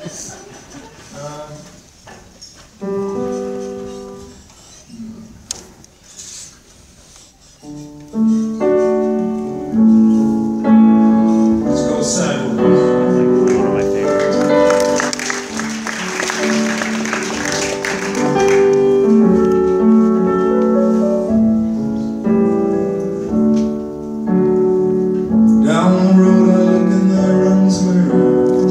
Let's go sideways. One of my favorites. Down the road I look and there runs Mary,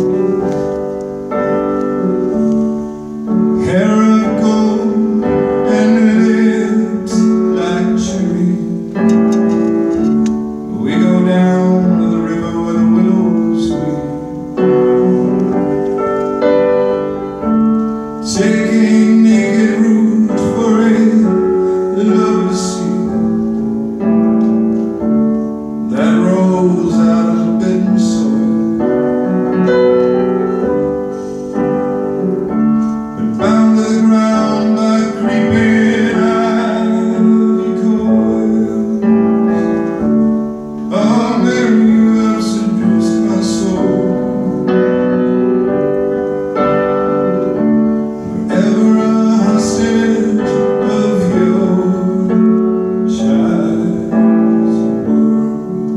hair of gold and lips like cherry. We go down to the river where the willows weep, taking naked root for a lover's seed that rolls out of bitten soil. But bound to the ground by creeping ivy coils. Oh, Mary, you have seduced my soul. Forever a hostage of your child's world.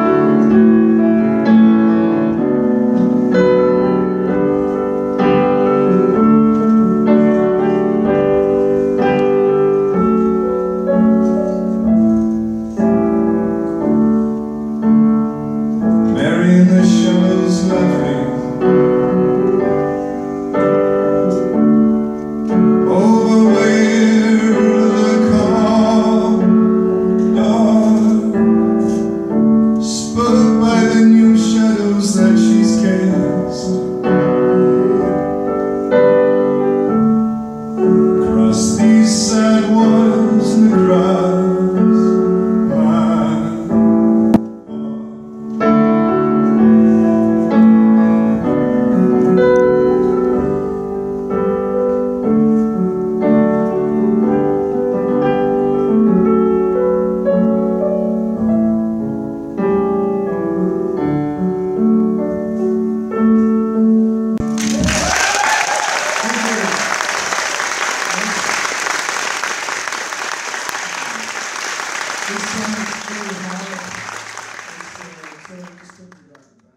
Mary in the shallows laughing over where the calm dark spoke by the new shadows that she's cast across these sad waters and across my This song is really hard. Just take it off the back.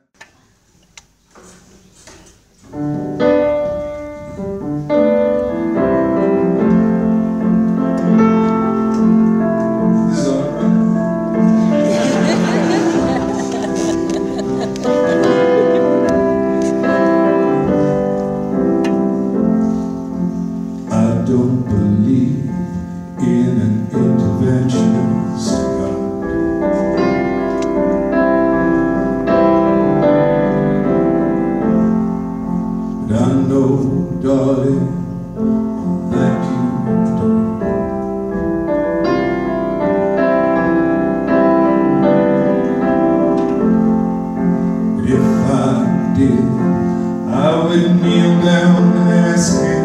This is all right. I don't believe in an interventionist God. But I know, darling, that you do. But if I did, I would kneel down and ask him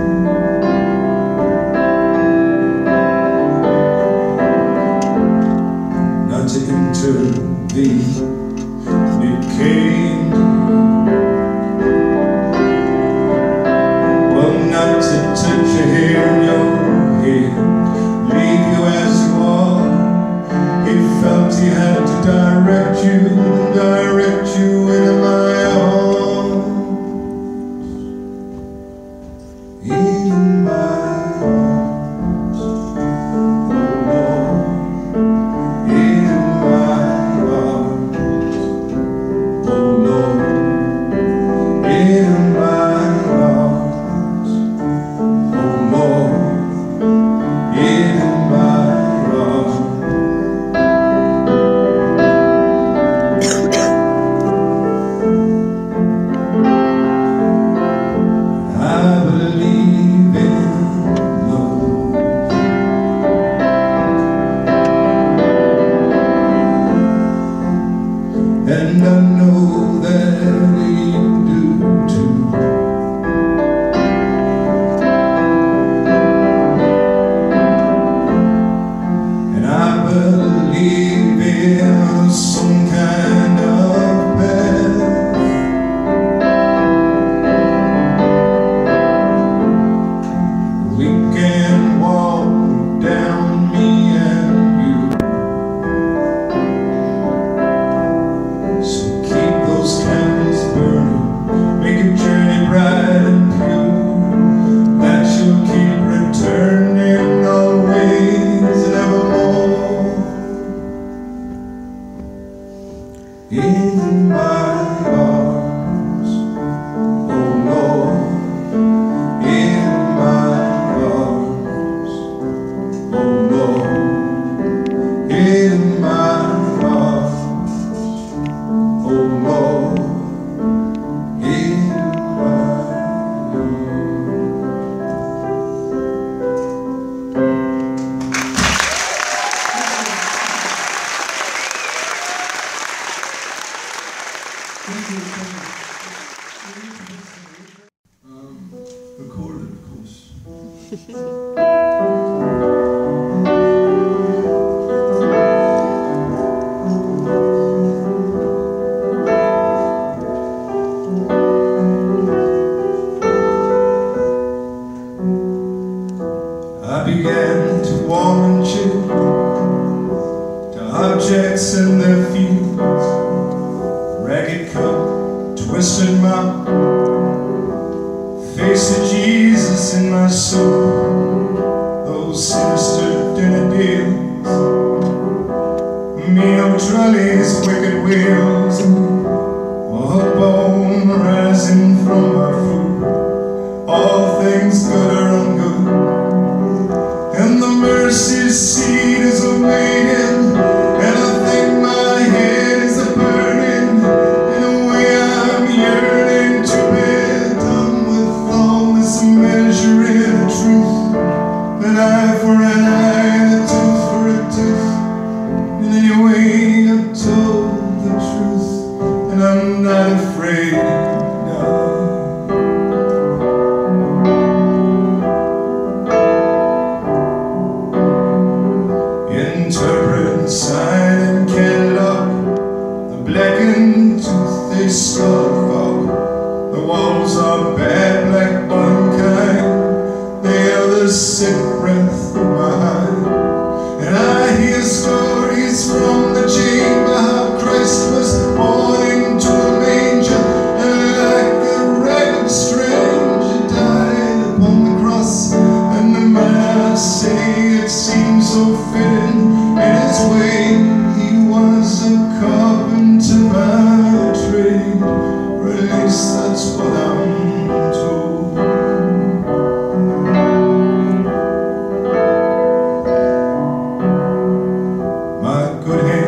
to intervene. It came to you. Well, not to touch your hair in your head, leave you as you are. He felt he had to direct you into my arms. In my arms, oh Lord. In my arms, oh Lord. In my arms, oh Lord. In my arms. I believe in love, and I know that you do too. I began to warm and chill to objects in their fields, ragged cup, twisted mouth, face of Jesus in my soul, those sinister dinner deals, meal trolleys, wicked wheels, a bone rising from my food, all things good or ungood. And the mercy seat is awaiting, and I think my head is a-burning. In a way I'm yearning to be done with all this measuring of truth. An eye for an eye and a tooth for a tooth. And anyway I've told the truth, and I'm not afraid now. Interpret, sign and catalog, the blackened tooth they stuck up. The walls are bad, black unkind, they are the sick breath of my eye. And I hear stories from the chamber, how Christ was born into a manger, and like a ragged stranger died upon the cross. And the man I say, it seems so fitting, in his way, he was a carpenter by trade, or at least that's what I'm told. My good hand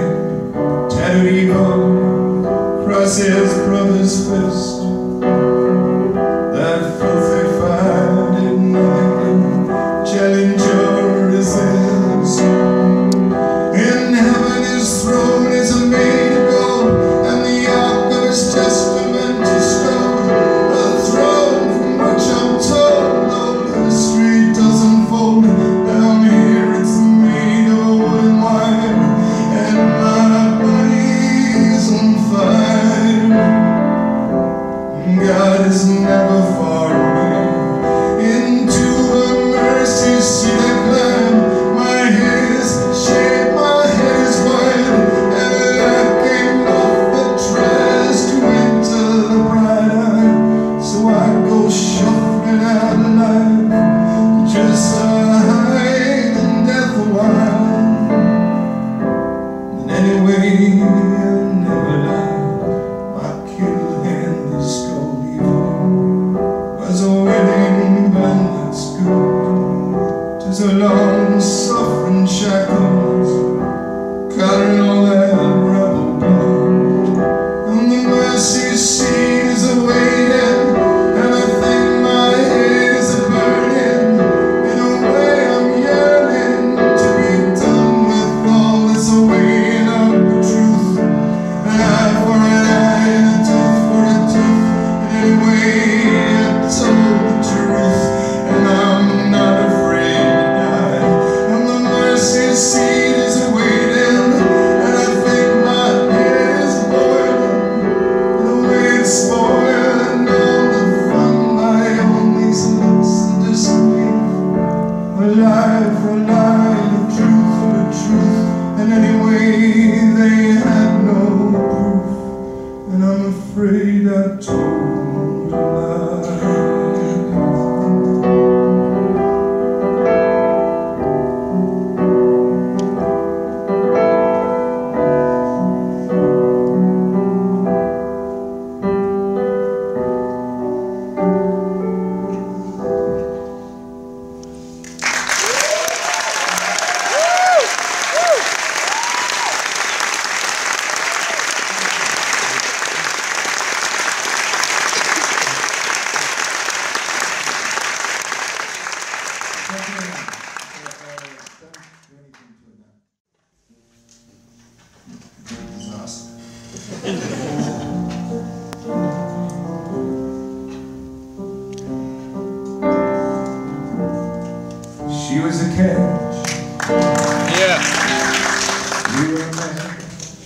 catch. Yeah. We were a match.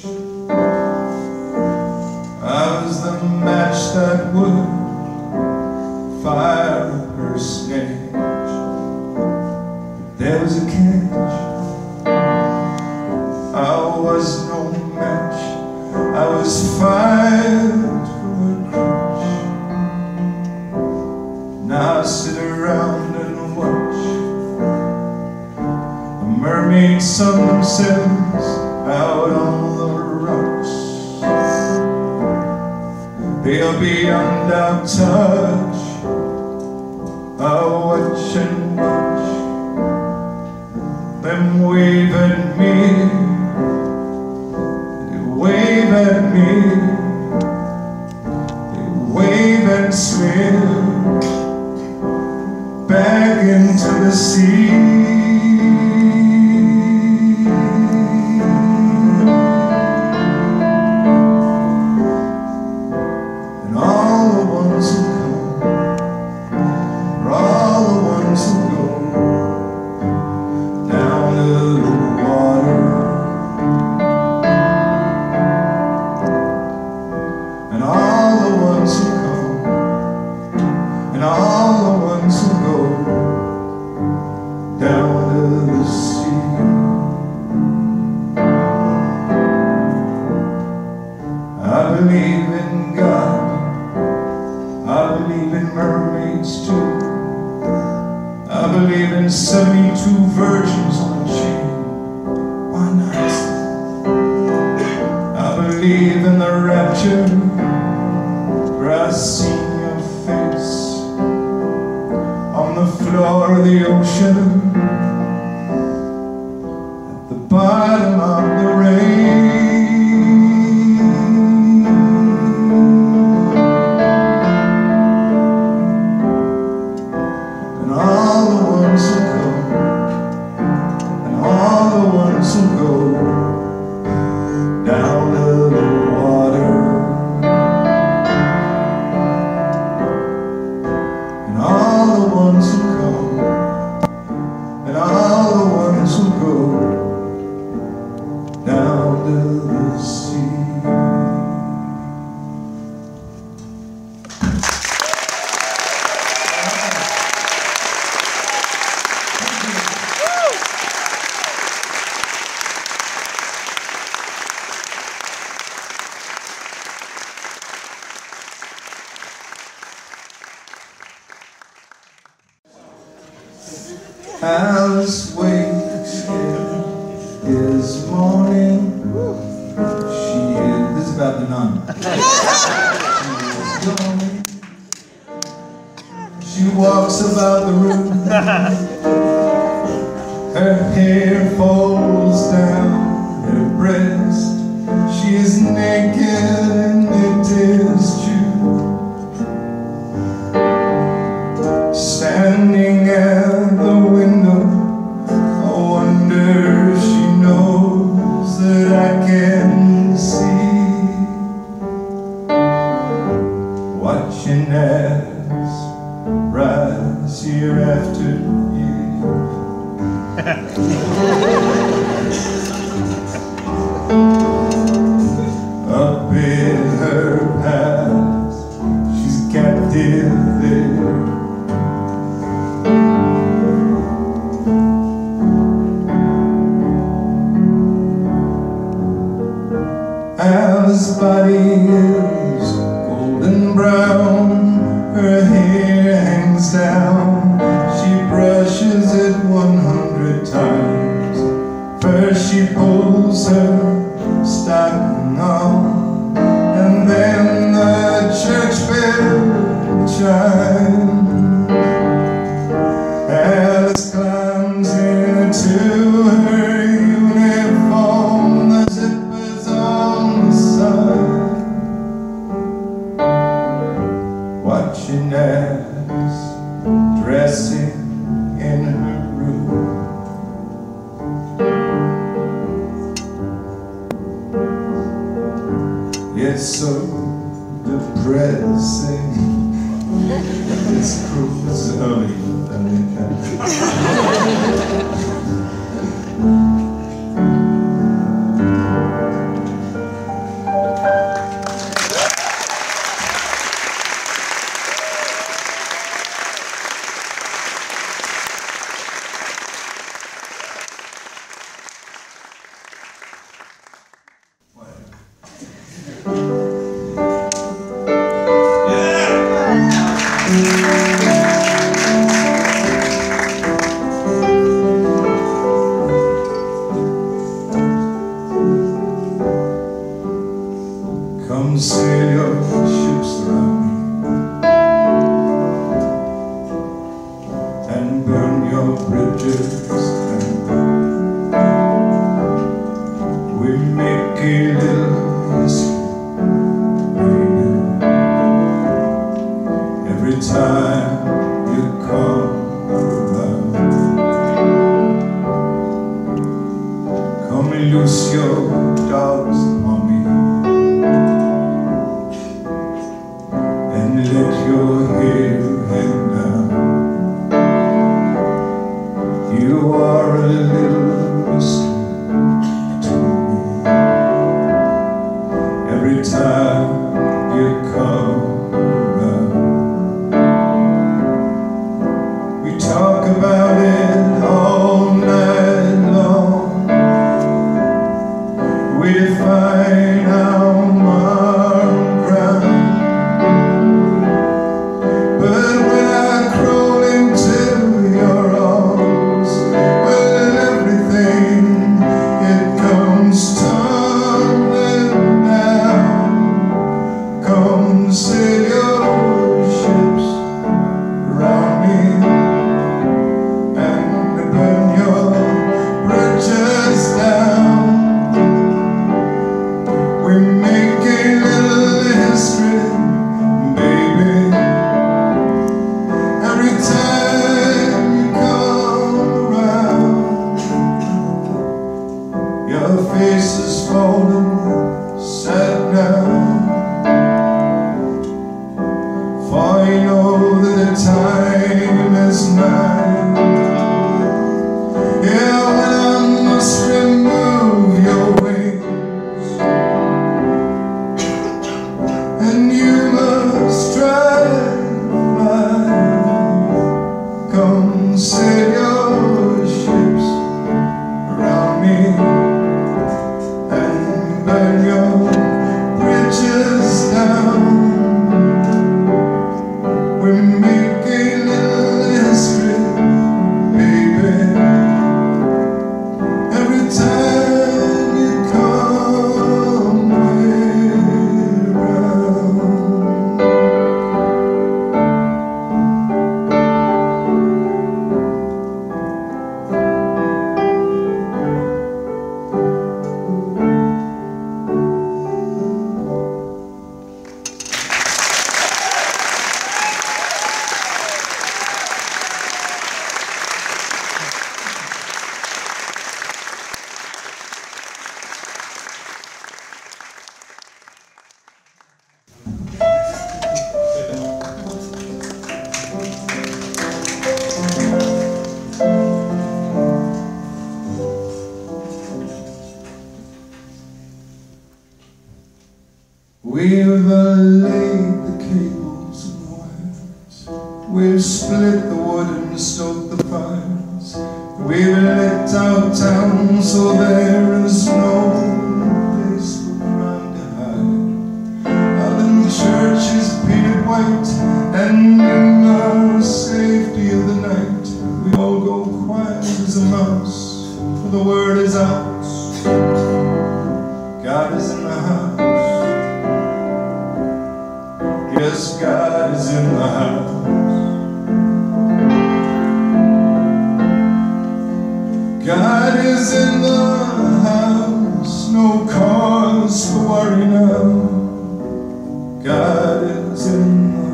I was the match that would fire her snatch. There was a catch. I was no match. I was fired for a crutch. Now I sit around and watch a mermaid sunsets out on the rocks. They'll be beyond our touch. I'll watch and watch them wave at me. They wave at me. They wave and swim back into the sea. And all the ones who come are all the ones who go down to the water. And all the ones who come and all the ones who go down to the sea. I believe in God. I believe in mermaids too. I believe in 72 virgins on a chain. Why not? I believe in the rapture where I see your face on the floor of the ocean at the bottom of the rain. And all the ones who come and all the ones who go down to the water. And all the ones who come and all the ones who go down to the sea. Alice wakes is morning. This is about the nun. She is yawning. She walks about the room. Her hair falls down her breast. She is naked and it is true. Standing at the window, I wonder if she knows that I can see. Watching as rise year after year. Up in her past, she's captive there. Alice's body is golden brown. Her hair hangs down. She brushes it 100 times. First she pulls her stocking on, and then the church bell chimes. Alice climbs into her uniform, the zippers on the side. Watching as dressing in her room. It's so depressing. It's cruel. Come sail your ships around me and burn your bridges down. We make a little history, baby, every time you come around. Come and loose your dogs on me, let your hair hang down. You are a little mystery to me. Every time you come around, we talk about it all night long. We define our ground. But when I crawl into your arms, well, everything, it comes tumbling down. Come sail your ships around me and burn your bridges down. We make a little history, baby, every time you come around. Your face is fallen sad now, for you know that the time is nigh. Yeah, when I must remove your wings and you must try to fly. Come sail your ships around me and burn your bridges down. We make a little history, baby, every time you come around. We've laid the cables and wires, we've split the wood and stoked the fires, we've lit our town so there is no place for crime to hide. Out in the church is painted white, and in our safety of the night we all go quiet as a mouse, for the word is out, God is in the house. Yes, God is in the house. God is in the house. No cause for worry now. God is in the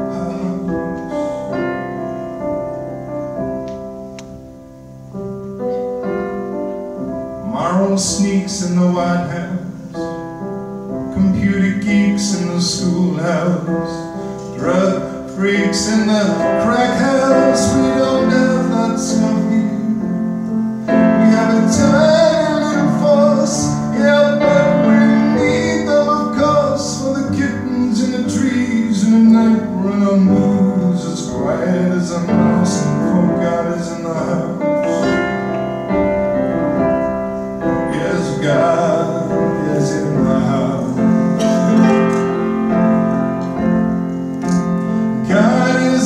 house. Morrow sneaks in the White House, computer geeks in the schoolhouse, drug freaks in the crack house. We don't have that stuff here. We have a tiny little force, yeah, but we need them, of course, for the kittens in the trees and the night run on moves as quiet as a mouse, and for God is in the house. Yes, God is in the house. God is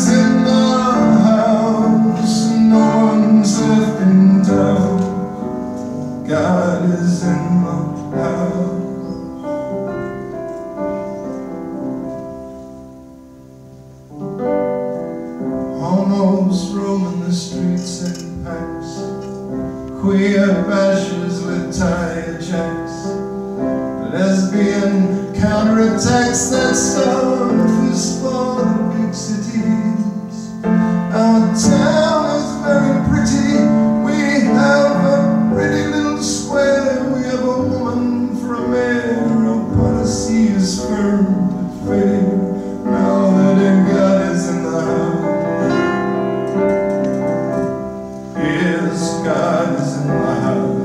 ghosts roaming the streets in packs, queer bashers with tired jacks, lesbian counterattacks that start with small big cities. Our town is very pretty. We have a pretty little square. We have a woman for a mayor. Our policy is firm but fair. Now that God is in the house. Yes, God is in the house.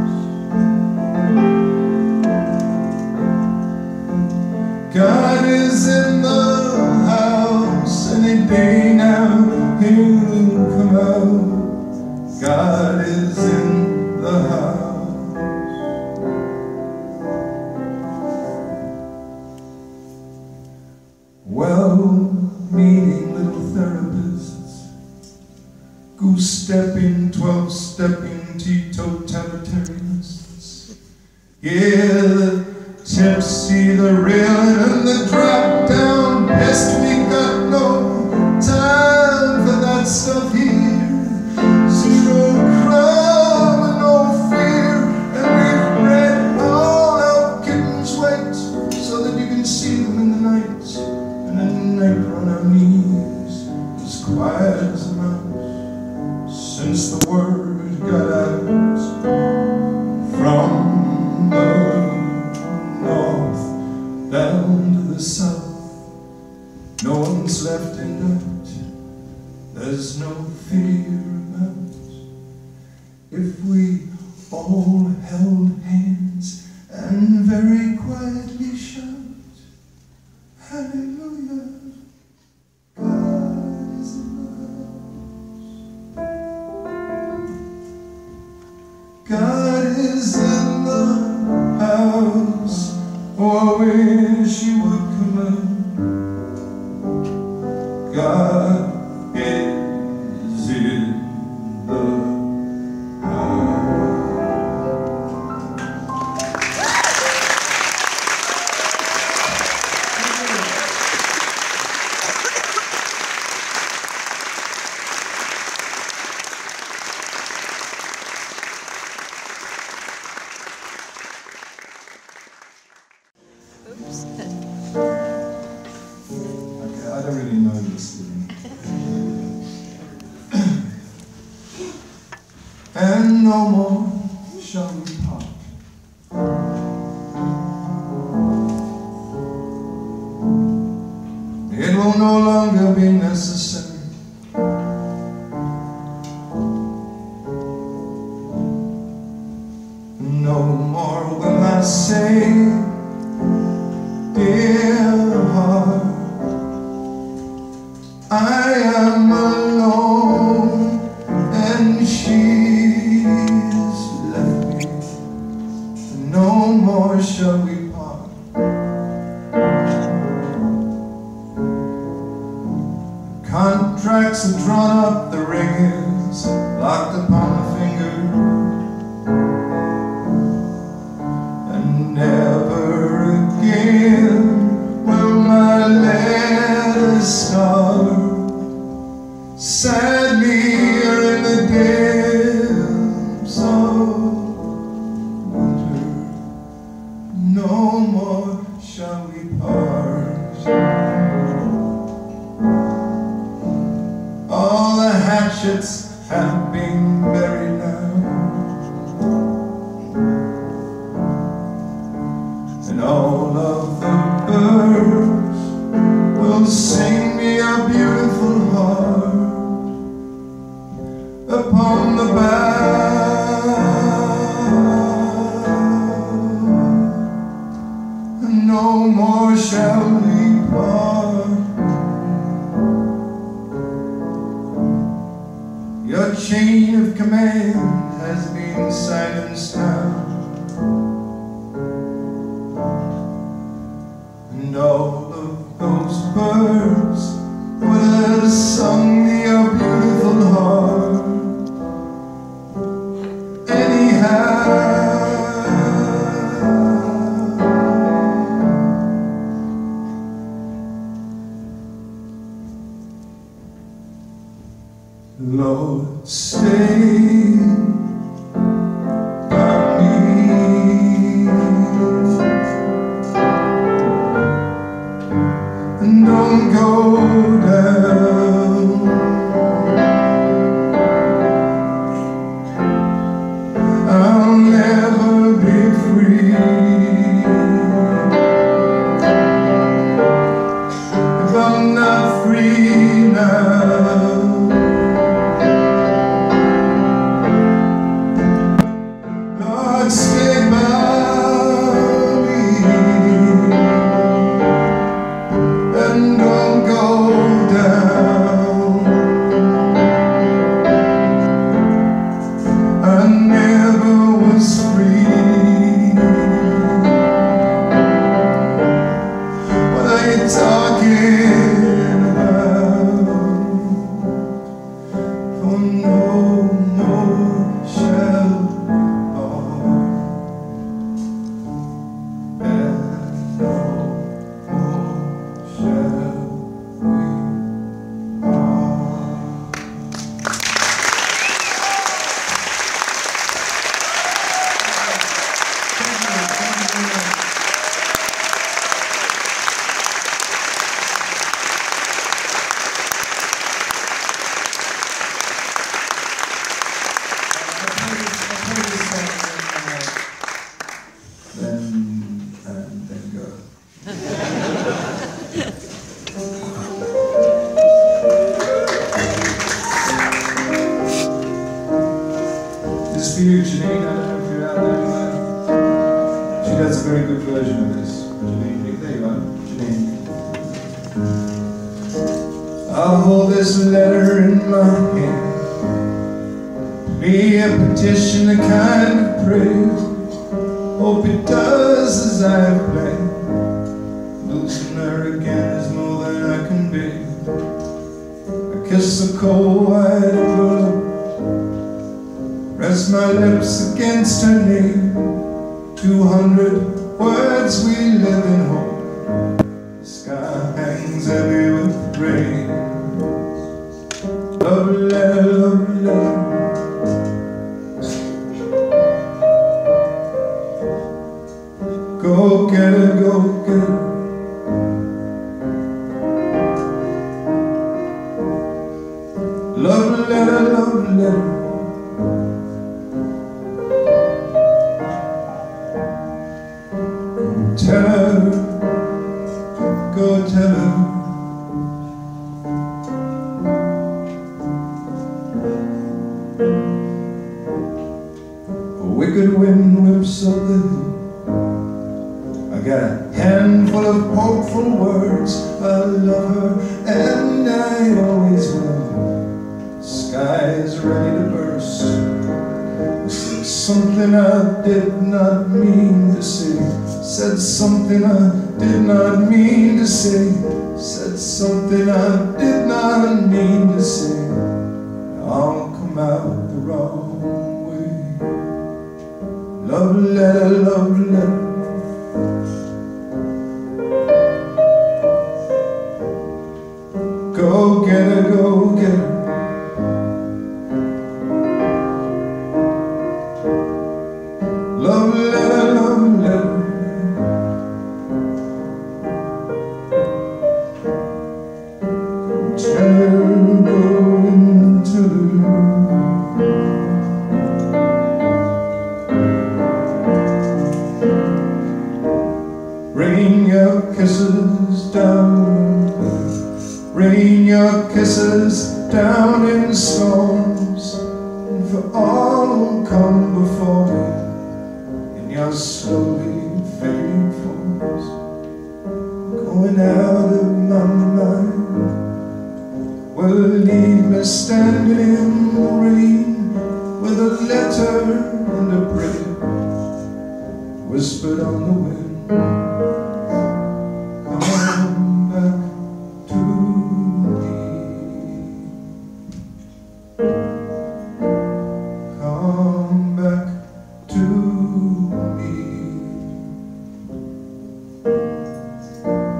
God is in the house. Any day now He'll come out. God is in the house. Well-meaning little therapists, goose-stepping, 12-stepping teetotalitarianists. Yeah, the tipsy, the reeling, and the drop-down pest. We got no time for that stuff here. Zero crime and no fear. And we've read all our kittens wait so that you can see them in the night. And at night on our knees, as quiet as a mouse, since the word got out from the north down to the south. No one's left in doubt. There's no fear about. If we all held hands and very quietly shout, hallelujah, God is in the house. God is in the house. Oh, I wish you would come out. God is in the house. Okay, I don't really know this thing. And no more shall we part. It will no longer be necessary. No more will I say, dear heart, I am alone, and she's left me. No more shall we part. Contracts are drawn up, the ring is locked upon the finger, and never again will my letters start. Sadly here in the depths of winter, no more shall we part. All the hatchets have been buried now, and all of the birds will sing me a beautiful heart upon the bough. No more shall we part. Your chain of command has been silenced now, and all of those birds would have sung me a beautiful heart anyhow. Lord, stay by me and don't go down. I'll never be free if I'm not free now. Stay by me and don't go down. I never was free. What are you talking about? For no more shall then go. This is for you, Janine. I don't know if you're out there. She does a very good version of this. Janine, there you are, Janine. I'll hold this letter in my hand. Be a petition, a kind of prayer. Hope it does as I have planned. Losing her again is more than I can bear. I kiss the cold white envelope, rest my lips against her name. 200 words, we live in hope. The sky hangs heavy with rain. Love letter, love letter. Go get her, go get her. Love letter, love letter. Go tell her, go tell her. A wicked wind whips up the hill. I got a handful of hopeful words. I love her and I always will. The sky is ready to burst. I said something I did not mean to say. Said something I did not mean to say. Said something I did not mean to say. I'll come out the wrong way. Love letter, love letter. Go get her, go get her. Love letter, love letter. Tell her go into the room. Rain your kisses down. Rain your kisses down in storms, and for all who come before me in your slowly fading forms. Going out of my mind will leave me standing in the rain with a letter and a prayer whispered on the wind. Come back to come back to me.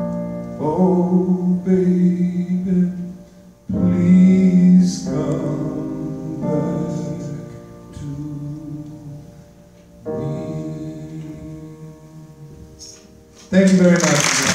Oh baby, please come. Thank you very much.